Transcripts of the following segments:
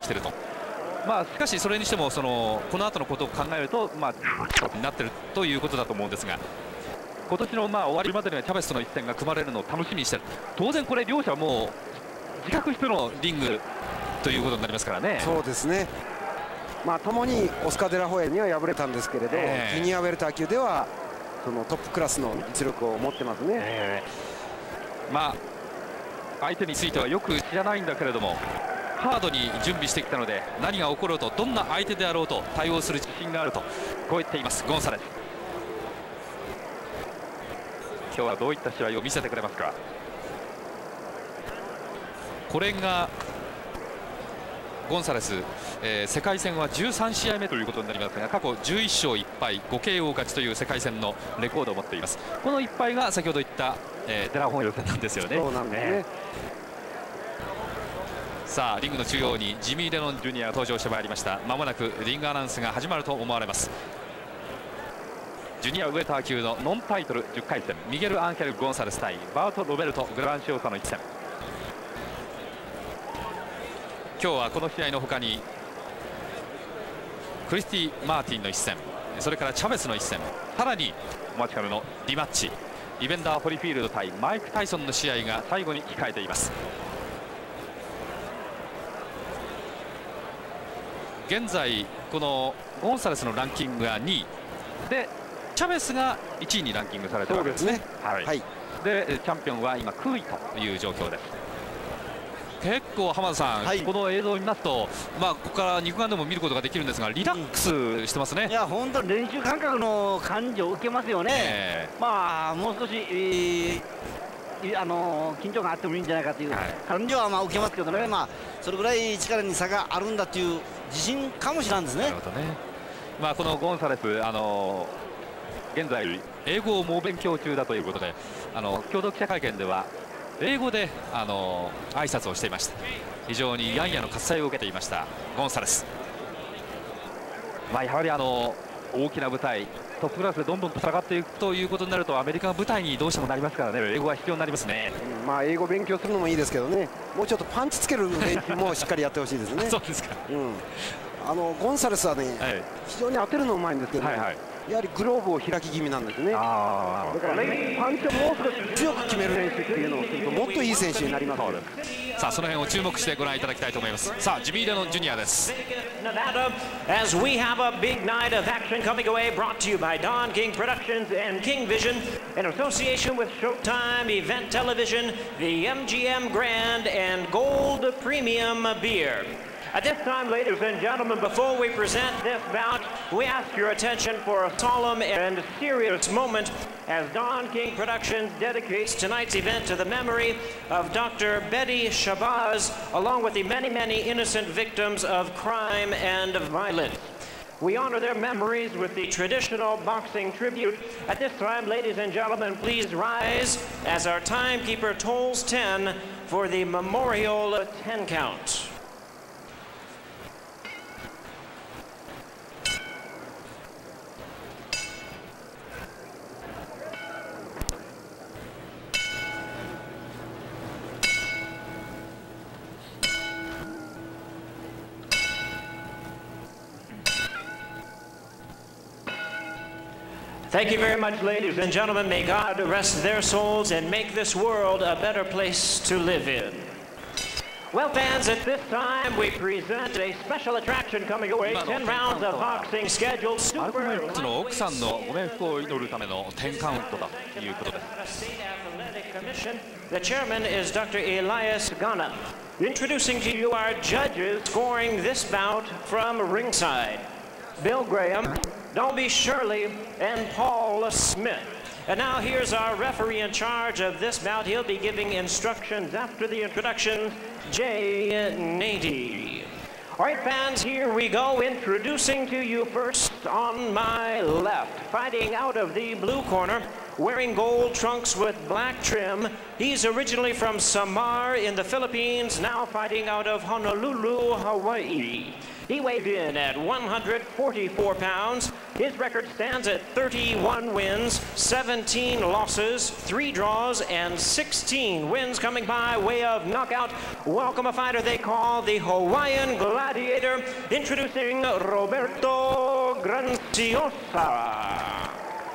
していると。しかしそれにしてもこの後のことを考えるとになっているということだと思うんですが、今年の終わりまでにはチャベスとの一戦が組まれるのを楽しみにしている。当然これ両者はもう自覚してのリングということになりますからね。 そうですね。共にオスカー・デラホエには敗れたんですけれど、ジュニアウェルター級ではそのトップクラスの実力を持ってますね。 相手についてはよく知らないんだけれども、ハードに準備してきたので、何が起ころうとどんな相手であろうと対応する自信があるとこう言っていますゴンサレス。今日はどういった試合を見せてくれますか。これがゴンサレス、世界戦は13試合目ということになりますが、過去11勝1敗 5KO 勝ちという世界戦のレコードを持っています。この1敗が先ほど言った、デラホン予選なんですよね。 そうなんですね。 さあリングの中央にジミー・レノン・ジュニアが登場してまいりました。まもなくリングアナウンスが始まると思われます。ジュニアウェーター級のノンタイトル10回戦、ミゲル・アンヘル・ゴンサレス対バート・ロベルト・グランシオサの一戦。今日はこの試合の他にクリスティ・マーティンの一戦、それからチャベスの一戦、さらにお待ちかねのリマッチ、イベンダー・ホリフィールド対マイク・タイソンの試合が最後に控えています。現在このゴンサレスのランキングが2位で、チャベスが1位にランキングされているわけですね。でチャンピオンは今9位という状況です。結構浜田さん、この映像を見ますと、ここから肉眼でも見ることができるんですが、リラックスしてますね。 いや本当に練習感覚の感じを受けますよね。もう少し、緊張感あってもいいんじゃないかという感じは受けますけどね。それぐらい力に差があるんだという自信かもしれないですね。 このゴンサレス、現在英語を猛勉強中だということで、共同記者会見では英語で挨拶をしていました。非常にヤンヤの喝采を受けていましたゴンサレス。やはり大きな舞台、トップクラスでどんどん戦っていくということになると、アメリカの舞台にどうしてもなりますからね、英語は必要になりますね。 英語勉強するのもいいですけどね、もうちょっとパンチつける練習もしっかりやってほしいですね。 そうですか。 ゴンサレスはね、非常に当てるのうまいんですけど、やはりグローブを開き気味なんですね。だからパンチをもう少し強く決める練習っていうのをするともっといい選手になります。 さあその辺を注目してご覧いただきたいと思います。さあジミー・レノン・ジュニアです。 As we have a big night of action coming away, brought to you by Don King Productions and King Vision in association with Showtime Event Television, the MGM Grand and Gold Premium Beer. At this time, ladies and gentlemen, before we present this bout, we ask your attention for a solemn and serious moment as Don King Productions dedicates tonight's event to the memory of Dr. Betty Shabazz, along with the many, many innocent victims of crime and violence. We honor their memories with the traditional boxing tribute. At this time, ladies and gentlemen, please rise as our timekeeper tolls 10 for the memorial 10 count. Thank you very much, ladies and gentlemen. May God rest their souls and make this world a better place to live in. Well, fans, at this time, we present a special attraction coming away. 10 rounds of boxing scheduled super. の奥さんのご冥福を祈るための10カウントだということです。 The chairman is Dr. Elias Ghana. Introducing to you our judges scoring this bout from ringside. Bill Graham, Dolby Shirley, and Paul Smith. And now here's our referee in charge of this bout. He'll be giving instructions after the introductions, Jay Nady. All right, fans, here we go. Introducing to you first on my left, fighting out of the blue corner, wearing gold trunks with black trim. He's originally from Samar in the Philippines, now fighting out of Honolulu, Hawaii. He weighed in at 144 pounds. His record stands at 31 wins, 17 losses, 3 draws, and 16 wins coming by way of knockout. Welcome a fighter they call the Hawaiian Gladiator, introducing Roberto Graciosa.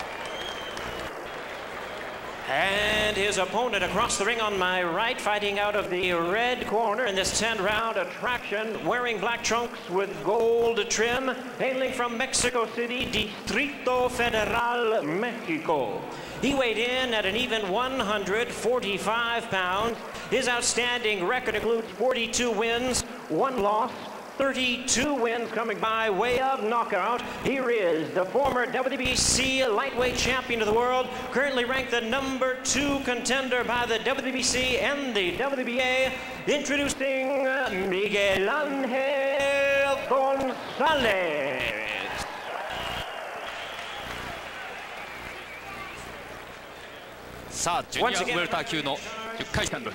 And his opponent across the ring on my right, fighting out of the red corner in this 10-round attraction, wearing black trunks with gold trim, hailing from Mexico City, Distrito Federal, Mexico. He weighed in at an even 145 pounds. His outstanding record includes 42 wins, 1 loss, 32 wins coming by way of knockout. Here is the former WBC lightweight champion of the world, currently ranked the #2 contender by the WBC and the WBA, introducing Miguel Angel Gonzalez. さあジュニアウェルター級の10回戦です。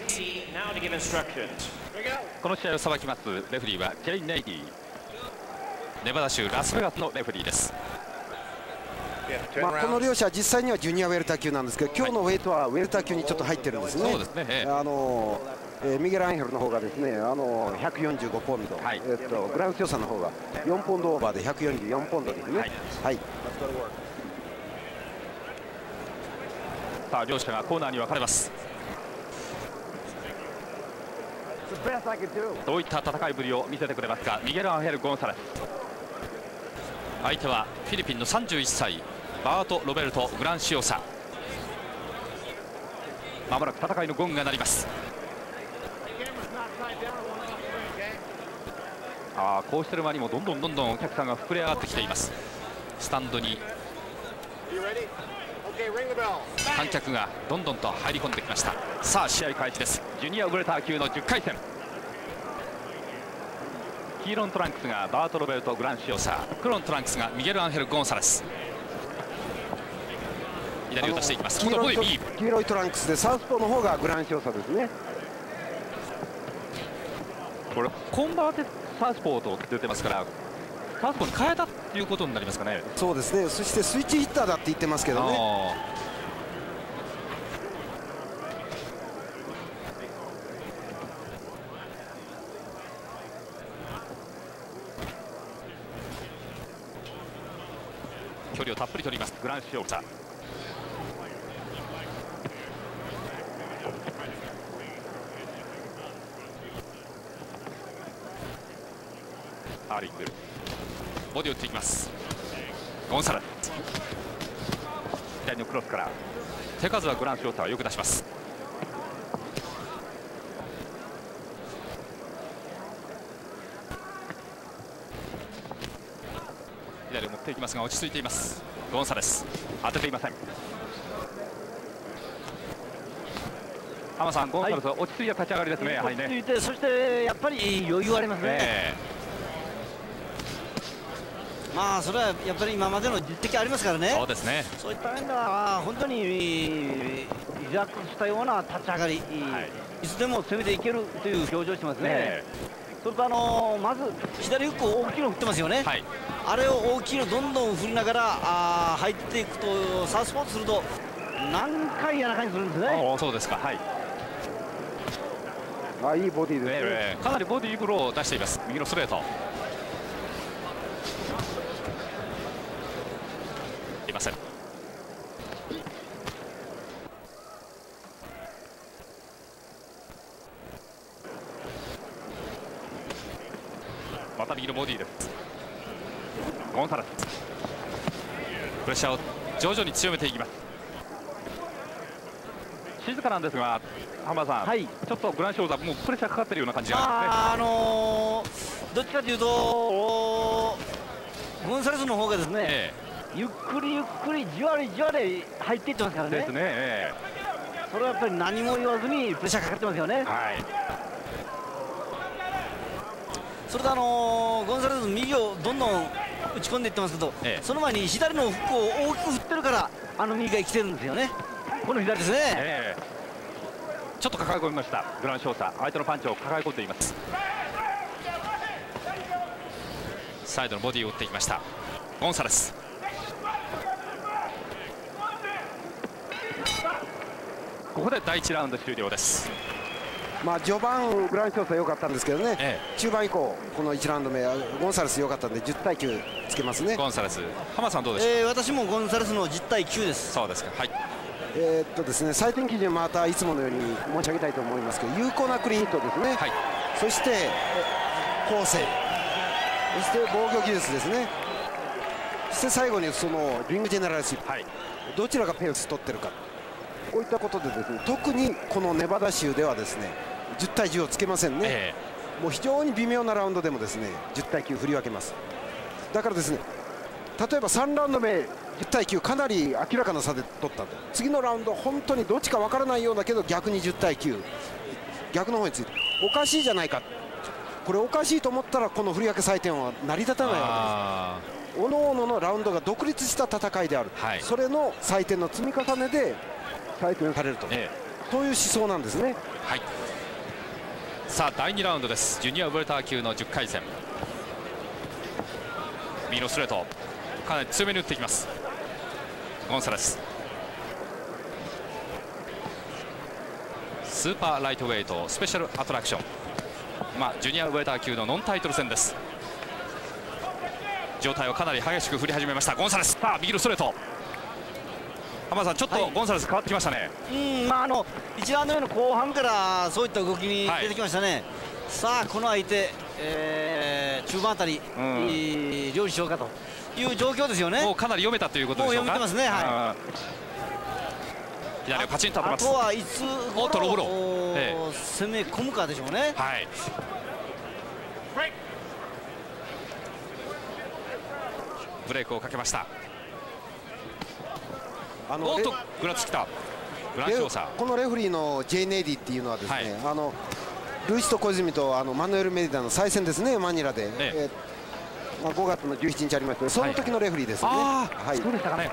この試合を裁きますレフェリーはジェイン・ネイディ、ネバダ州ラスベガスのレフェリーです。 この両者実際にはジュニアウェルター級なんですけど、今日のウェイトはウェルター級にちょっと入ってるんですね。 そうですね。 ミゲル・アンヘルの方がですね145ポンド、はい、グランシオさんの方が4ポンドオーバーで144ポンドですね。はい、はい、 さあ両者がコーナーに分かれます。どういった戦いぶりを見せてくれますか、ミゲル・アンヘル・ゴンサレス。相手はフィリピンの31歳バート・ロベルト・グランシオサ。まもなく戦いのゴングが鳴ります。こうしてる間にもどんどんお客さんが膨れ上がってきています。スタンドに観客がどんどんと入り込んできました。さあ試合開始です。ジュニアウェルター級の10回戦。黄色のトランクスがバート・ロベルト・グランシオサ、黒のトランクスがミゲル・アンヘル・ゴンサレス。左を出していきます。 黄色いトランクスでサウスポーの方がグランシオサですね。 これコンバーテサウスポーと出てますから、サウスポーに変えたっていうことになりますかね。 そうですね。そしてスイッチヒッターだって言ってますけどね。 距離をたっぷり取りますグランシオサ。アーリングボディを打っていきます。ゴンサレス左のクロスから手数はグランシオサはよく出します。左を持っていきますが落ち着いています。ゴンサレス当てていません。浜さん、ゴンサレスは落ち着いた立ち上がりですね。やはりね、 落ち着いて、そしてやっぱり余裕ありますね。まあそれはやっぱり今までの実績ありますからね。 そうですね。 そういった面では本当にリラックスしたような立ち上がり、いつでも攻めていけるという表情をしてますね。それとまず左フックを大きいの振ってますよね。はい、あれを大きいのどんどん振りながら入っていくと、サウスポートすると何回やらかにするんですね。 そうですか。 はい、いいボディですね。 かなりボディーブローを出しています。右のストレートいません。また右のボディです。ゴンサレスプレッシャーを徐々に強めていきます。静かなんですが浜田さん、ちょっとグランシオサもうプレッシャーかかってるような感じがありますね。 どっちかというとゴンサレスの方がですね、ゆっくりじわり入っていってますからね。ですね。それはやっぱり何も言わずにプレッシャーかかってますよね。それとゴンサレス右をどんどん打ち込んでいってますけど、その前に左のフックを大きく振ってるから右が生きてるんですよね。この左ですね、 ちょっと抱え込みましたグランショーサ。相手のパンチを抱え込んでいます。サイドのボディを打っていきましたゴンサレス。ここで第1ラウンド終了です。 序盤グランショーサ良かったんですけどね、中盤以降この1ラウンド目ゴンサレス良かったんで10対9つけますね。 ゴンサレス。浜さんどうでしょう。 私もゴンサレスの10対9です。 そうですか。はい。 ですね、採点基準またいつものように申し上げたいと思いますけど、有効なクリーンヒットですね、そして構成、そして防御技術ですね、そして最後にそのリングジェネラルシップ、どちらがペース取ってるか、こういったことでですね、特にこのネバダ州ではですね10対10をつけませんね、もう非常に微妙なラウンドでもですね10対9振り分けます。だからですね、例えば3ラウンド目10対9かなり明らかな差で取ったと、次のラウンド本当にどっちか分からないようだけど逆に10対9逆の方についておかしいじゃないか、これおかしいと思ったらこの振り分け採点は成り立たないわけです。おのおののラウンドが独立した戦いである、それの採点の積み重ねで採点されると、そういう思想なんですね。 さあ第2ラウンドです。ジュニアウェルター級の10回戦。右のストレートかなり強めに打っていきますゴンサレス。スーパーライトウェイトスペシャルアトラクション、ジュニアウェルター級のノンタイトル戦です。状態をかなり激しく振り始めましたゴンサレス。さあ右のストレート。浜田さん、ちょっとゴンサレス変わってきましたね。 1ラウンド目の後半からそういった動きに出てきましたね。さあこの相手、中盤あたり、料理しようかという状況ですよね。 もうかなり読めたということでしょうか。 もう読めてますね。 左をパチンと当てます。 あとはいつ頃攻め込むかでしょうね。 ブレイクをかけました。おっとグラッツきたグランショーサ。 このレフリーのジェイ・ネイディっていうのはですね、ルイスと小泉とマヌエル・メディダの再戦ですね、マニラで、5月の17日ありました、その時のレフリーですね。 そうでしたかね。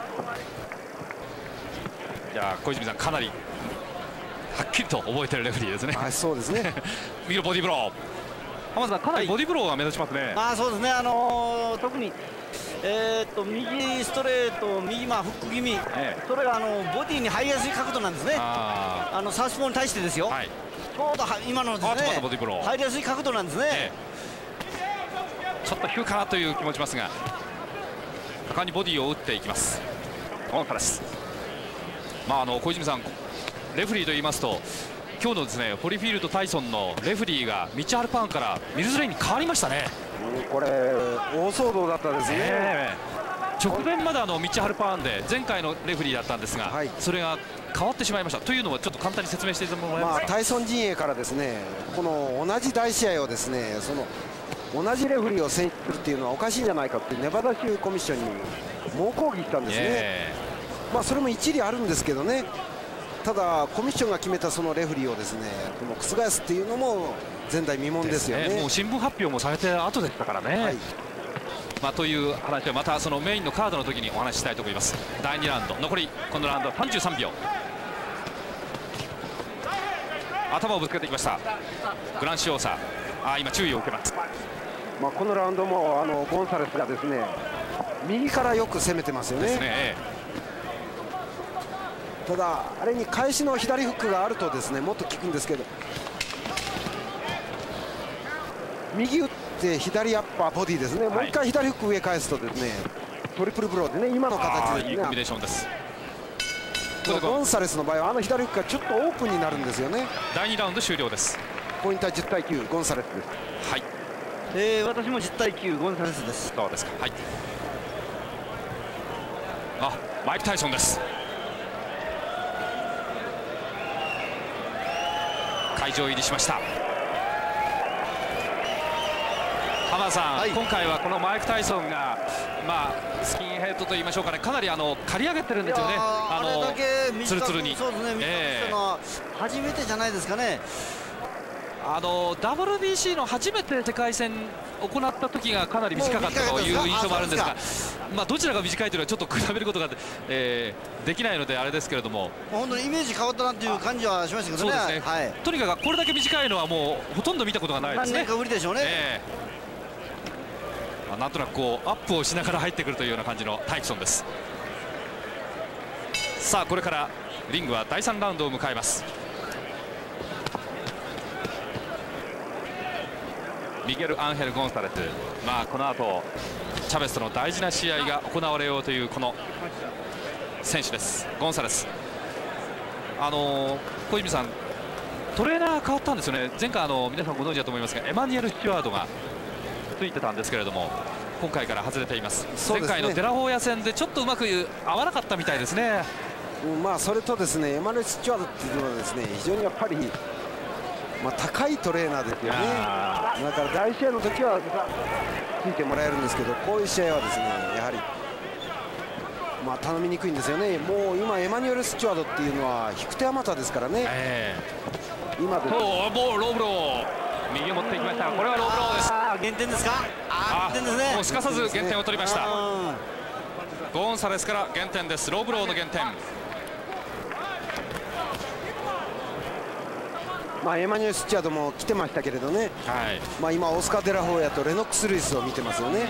じゃあ小泉さんかなりはっきりと覚えてるレフリーですね。 そうですね。 右のボディーブロー。浜田さんかなりボディーブローが目立ちますね。 そうですね。特に右ストレート、右フック気味、それがボディに入りやすい角度なんですね。サウスポーに対してですよ。ちょうど今のですね、入りやすい角度なんですね。 ちょっと低いかなという気もしますが、果敢にボディを打っていきますゴンサレス。小泉さん、レフリーと言いますと今日のですねホリフィールド・タイソンのレフリーがミッチャール・パーンからミルズ・レインに変わりましたね。 これ大騒動だったですね。 直前までミッチャール・パーンで前回のレフリーだったんですが、それが変わってしまいました。というのはちょっと簡単に説明してもらえますか。 タイソン陣営からですね、この同じ大試合をですね、同じレフリーを選出するっていうのはおかしいんじゃないかってネバダ州コミッションに猛抗議したんですね。それも一理あるんですけどね。ただコミッションが決めたそのレフリーをですね覆すっていうのも前代未聞ですよね。 もう新聞発表もされて後でしたからね。という話はまたそのメインのカードの時にお話ししたいと思います。第2ラウンド残りこのラウンドは33秒。頭をぶつけてきましたグランシオーサ。今注意を受けます。 このラウンドもゴンサレスがですね右からよく攻めてますよね。ただあれに返しの左フックがあるとですねもっと効くんですけど、右打って左アッパーボディですね。もう一回左フック上返すとですねトリプルブローでね、今の形ですね。 いいコンビネーションです。 ゴンサレスの場合は左フックがちょっとオープンになるんですよね。 第2ラウンド終了です。 ポイントは10対9ゴンサレスです。 私も10対9ゴンサレスです。 そうですか。マイク・タイソンです。会場入りしました。浜田さん、今回はこのマイク・タイソンがスキンヘッドと言いましょうかね、かなり刈り上げてるんですよね。ツルツルに。 そうですね。初めてじゃないですかね。 WBC の初めて世界戦行った時がかなり短かったという印象もあるんですが、どちらが短いというのはちょっと比べることができないのであれですけれども、 本当にイメージ変わったなという感じはしましたけどね。そうですね、はい、 とにかくこれだけ短いのはもうほとんど見たことがないですね。 何年かぶりでしょうね。 なんとなくこうアップをしながら入ってくるというような感じのタイクソンです。さあこれからリングは第3ラウンドを迎えます。ミゲル・アンヘル・ゴンサレス、この後チャベスとの大事な試合が行われようというこの選手です。ゴンサレス、小泉さん、トレーナー変わったんですよね。前回皆さんご存知だと思いますが、エマニュエル・スチュワードがついてたんですけれども、今回から外れています。前回のデラホーヤ戦でちょっとうまく合わなかったみたいですね。 それとですね、エマニュエル・スチュワードっていうのはですね、非常にやっぱり高いトレーナーですよね。だから大試合の時はついてもらえるんですけど、こういう試合はですね、やはり頼みにくいんですよね。もう今エマニュエル・スチュワードっていうのは引く手あまたですからね。今でもうローブロー右を持っていきましたが、これはローブローです。 減点ですか。減点ですね。 もうすかさず減点を取りました。ゴンサレスから減点です。ローブローの減点。 エマニュエル・スチュワードも来てましたけれどね、今オスカー・デラホーヤとレノックス・ルイスを見てますよね。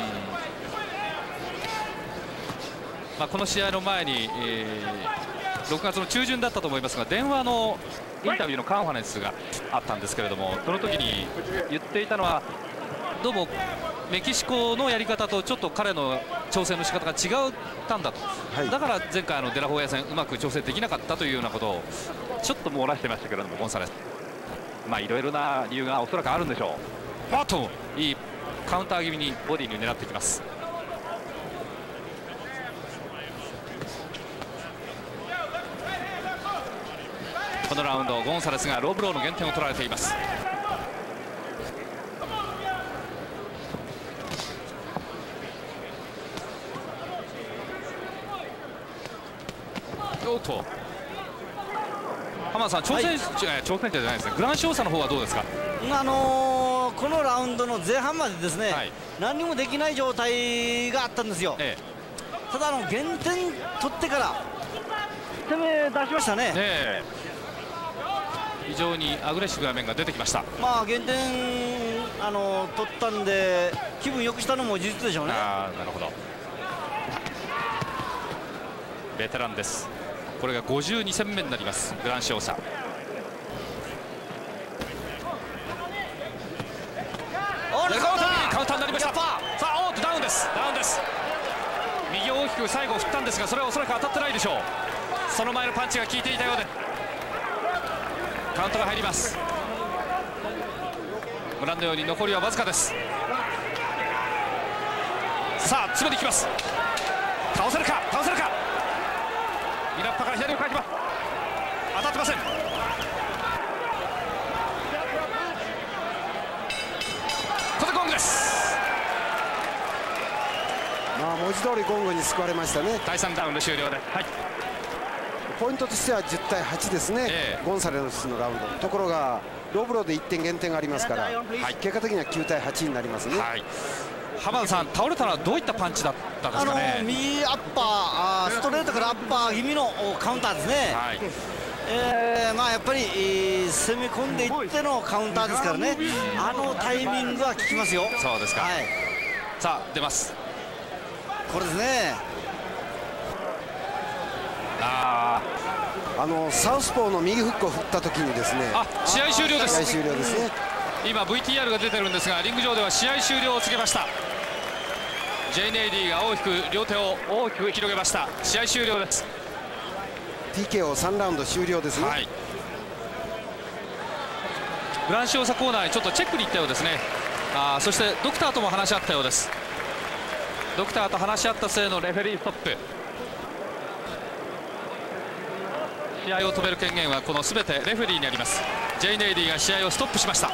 この試合の前に、6月の中旬だったと思いますが、電話のインタビューのカンファレンスがあったんですけれども、その時に言っていたのは、どうもメキシコのやり方とちょっと彼の調整の仕方が違ったんだと、だから前回デラホーヤ戦うまく調整できなかったというようなことをちょっと漏らしてましたけれども、ゴンサレス、いろいろな理由がおそらくあるんでしょう。いいカウンター気味にボディに狙ってきます。このラウンドゴンサレスがローブローの減点を取られています。浜田さん、挑戦者じゃないですね、グランショーサの方はどうですか。 このラウンドの前半までですね、何にもできない状態があったんですよ。ただ減点取ってから攻め出しましたね。 非常にアグレッシブな面が出てきました。 減点取ったんで気分良くしたのも事実でしょうね。 なるほど。ベテランです。これが52戦目になりますグランショーサ。カウンターになりました。さあダウンです。右を大きく最後振ったんですが、それはおそらく当たってないでしょう。その前のパンチが効いていたようでカウントが入ります。ご覧のように残りはわずかです。さあ詰めていきます。倒せるか。イラッパから左を返します。当たってません。ここでゴングです。 文字通りゴングに救われましたね。 第3ラウンド終了で、 ポイントとしては10対8ですね、ゴンサレスのラウンド。ところがローブローで1点減点がありますから、結果的には9対8になりますね。 浜田さん、倒れたのはどういったパンチだったんですかね。 右アッパー、ストレートからアッパー気味のカウンターですね。やっぱり、攻め込んでいってのカウンターですからね、タイミングは効きますよ。 そうですか。さあ出ます。 これですね。 サウスポーの右フックを振った時にですね、 試合終了です。 試合終了ですね。 今 VTR が出てるんですが、リング上では試合終了を告げました。ジェイ・ネイディが大きく両手を大きく広げました。試合終了です。 TKO 3ラウンド終了ですね。 グランショーサコーナーにちょっとチェックに行ったようですね。そしてドクターとも話し合ったようです。ドクターと話し合った末のレフェリーストップ。試合を止める権限はこの全てレフェリーにあります。ジェイ・ネイディが試合をストップしました。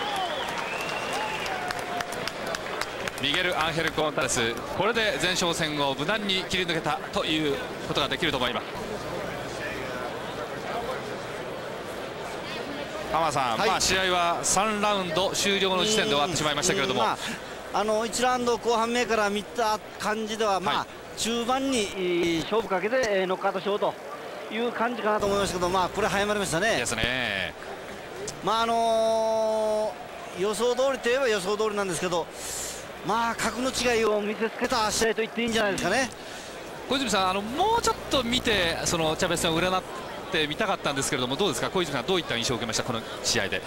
ミゲル・アンヘル・ゴンサレス、これで前哨戦を無難に切り抜けたということができると思います。 浜田さん、まあ試合は3ラウンド終了の時点で終わってしまいましたけれども、 1ラウンド後半目から見た感じでは、中盤に勝負かけてノックアウトしようという感じかなと思いましたけど、これ早まりましたね。 ですね。 予想通りといえば予想通りなんですけど、格の違いを見せつけた試合と言っていいんじゃないですかね。 小泉さん、もうちょっと見てそのチャベスさんを占ってみたかったんですけれども、どうですか、小泉さんどういった印象を受けました、この試合で。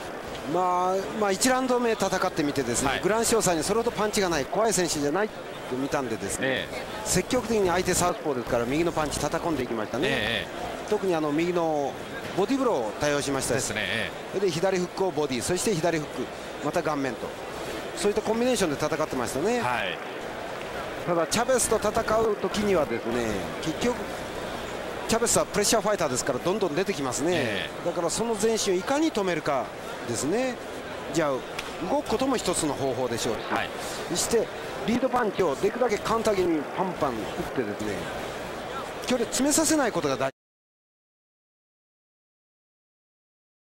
1ラウンド目戦ってみてですね、グランショーさんにそれほどパンチがない怖い選手じゃないと見たんでですね、積極的に相手サウスポーですから右のパンチ叩き込んでいきましたね。特に右のボディブローを対応しましたし、それで左フックをボディ、そして左フックまた顔面と、そういったコンビネーションで戦ってましたね。ただチャベスと戦う時にはですね、結局チャベスはプレッシャーファイターですからどんどん出てきますね。だからその前進をいかに止めるかですね。じゃあ動くことも一つの方法でしょう。そしてリードパンチをできるだけカウンター気味にパンパン打ってですね、距離詰めさせないことが大事。